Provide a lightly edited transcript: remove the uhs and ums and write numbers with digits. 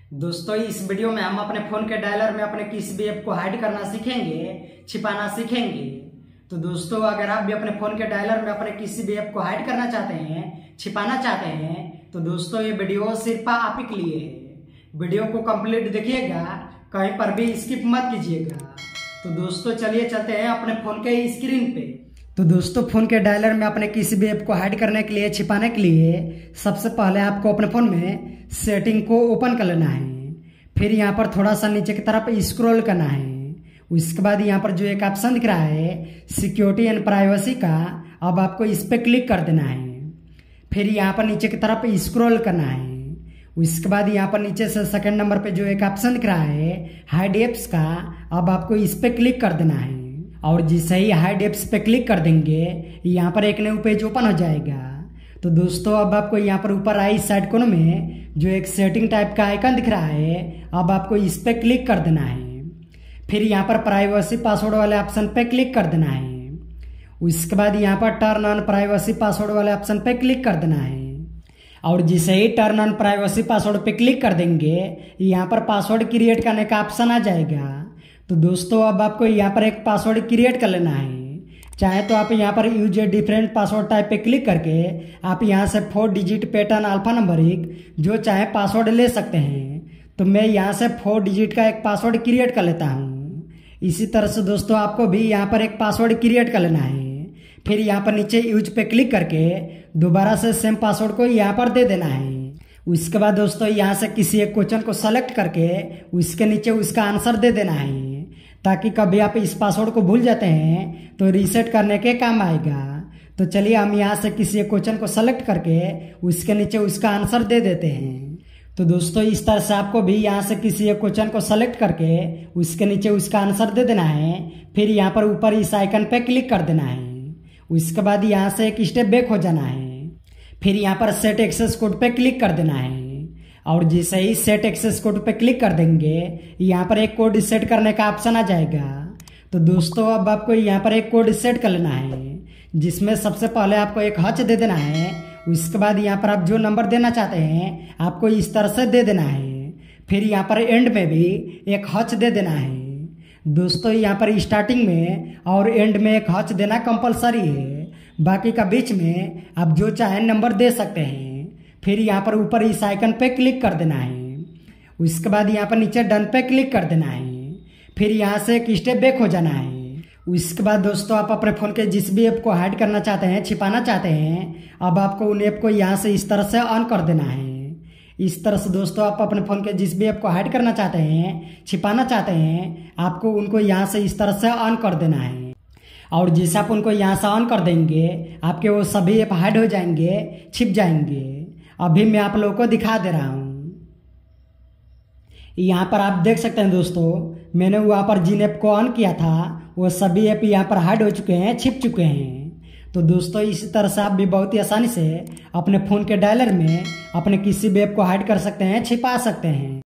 दोस्तों इस वीडियो में हम अपने फोन के डायलर में अपने किसी भी ऐप को हाइड करना सीखेंगे, छिपाना सीखेंगे। तो दोस्तों अगर आप भी अपने फोन के डायलर में अपने किसी भी ऐप को हाइड करना चाहते हैं, छिपाना चाहते हैं, तो दोस्तों ये वीडियो सिर्फ आप ही के लिए है। वीडियो को कंप्लीट देखिएगा, कहीं पर भी स्किप मत कीजिएगा। तो दोस्तों चलिए चलते हैं अपने फोन के स्क्रीन पे। तो दोस्तों फोन के डायलर में अपने किसी भी ऐप को हाइड करने के लिए, छिपाने के लिए सबसे पहले आपको अपने फोन में सेटिंग को ओपन कर लेना है। फिर यहाँ पर थोड़ा सा नीचे की तरफ स्क्रॉल करना है। उसके बाद यहाँ पर जो एक ऑप्शन दिख रहा है सिक्योरिटी एंड प्राइवेसी का, अब आपको इस पे क्लिक कर देना है। फिर यहाँ पर नीचे की तरफ स्क्रॉल करना है। उसके बाद यहाँ पर नीचे से सेकंड नंबर पे जो एक ऑप्शन दिख रहा है हाइड एप्स का, अब आपको इस पे क्लिक कर देना है। और जैसे ही हाइड एप्स पे क्लिक कर देंगे यहाँ पर एक न्यू पेज ओपन हो जाएगा। तो दोस्तों अब आपको यहाँ पर ऊपर राइट साइड कोने में जो एक सेटिंग टाइप का आइकन दिख रहा है, अब आपको इस पे क्लिक कर देना है। फिर यहाँ पर प्राइवेसी पासवर्ड वाले ऑप्शन पे क्लिक कर देना है। उसके बाद यहाँ पर टर्न ऑन प्राइवेसी पासवर्ड वाले ऑप्शन पे क्लिक कर देना है। और जैसे ही टर्न ऑन प्राइवेसी पासवर्ड पे क्लिक कर देंगे यहाँ पर पासवर्ड क्रिएट करने का ऑप्शन आ जाएगा। तो दोस्तों अब आपको यहाँ पर एक पासवर्ड क्रिएट कर लेना है। चाहे तो आप यहाँ पर use a different password type पे क्लिक करके आप यहाँ से 4 डिजिट पैटर्न अल्फा नंबरिक जो चाहे पासवर्ड ले सकते हैं। तो मैं यहाँ से 4 डिजिट का एक पासवर्ड क्रिएट कर लेता हूँ। इसी तरह से दोस्तों आपको भी यहाँ पर एक पासवर्ड क्रिएट कर लेना है। फिर यहाँ पर नीचे यूज पे क्लिक करके दोबारा से सेम पासवर्ड को यहाँ पर दे देना है। उसके बाद दोस्तों यहाँ से किसी एक क्वेश्चन को सेलेक्ट करके उसके नीचे उसका आंसर दे देना है, ताकि कभी आप इस पासवर्ड को भूल जाते हैं तो रीसेट करने के काम आएगा। तो चलिए हम यहाँ से किसी एक क्वेश्चन को सेलेक्ट करके उसके नीचे उसका आंसर दे देते हैं। तो दोस्तों इस तरह से आपको भी यहाँ से किसी एक क्वेश्चन को सेलेक्ट करके उसके नीचे उसका आंसर दे देना है। फिर यहाँ पर ऊपर इस आइकन पे क्लिक कर देना है। उसके बाद यहाँ से एक स्टेप बैक हो जाना है। फिर यहाँ पर सेट एक्सेस कोड पे क्लिक कर देना है। और जैसे ही सेट एक्सेस कोड पे क्लिक कर देंगे यहाँ पर एक कोड सेट करने का ऑप्शन आ जाएगा। तो दोस्तों अब आपको यहाँ पर एक कोड सेट कर लेना है, जिसमें सबसे पहले आपको एक हच दे देना है। उसके बाद यहाँ पर आप जो नंबर देना चाहते हैं आपको इस तरह से दे देना है। फिर यहाँ पर एंड में भी एक हच दे देना है। दोस्तों यहाँ पर स्टार्टिंग में और एंड में एक हच देना कंपलसरी है, बाकी का बीच में आप जो चाहे नंबर दे सकते हैं। फिर यहाँ पर ऊपर इस आइकन पे क्लिक कर देना है। उसके बाद यहाँ पर नीचे डन पे क्लिक कर देना है। फिर यहाँ से एक स्टेप बैक हो जाना है। उसके बाद दोस्तों आप अपने फोन के जिस भी ऐप को हाइड करना चाहते हैं, छिपाना चाहते हैं, अब आपको उन ऐप को यहाँ से इस तरह से ऑन कर देना है। इस तरह से दोस्तों आप अपने फोन के जिस भी ऐप को हाइड करना चाहते हैं, छिपाना चाहते हैं, आपको उनको यहाँ से इस तरह से ऑन कर देना है। और जैसे आप उनको यहाँ से ऑन कर देंगे आपके वो सभी ऐप हाइड हो जाएंगे, छिप जाएंगे। अभी मैं आप लोगों को दिखा दे रहा हूँ। यहाँ पर आप देख सकते हैं दोस्तों, मैंने वहाँ पर जिन ऐप को ऑन किया था वो सभी ऐप यहाँ पर हाइड हो चुके हैं, छिप चुके हैं। तो दोस्तों इसी तरह से आप भी बहुत ही आसानी से अपने फ़ोन के डायलर में अपने किसी भी ऐप को हाइड कर सकते हैं, छिपा सकते हैं।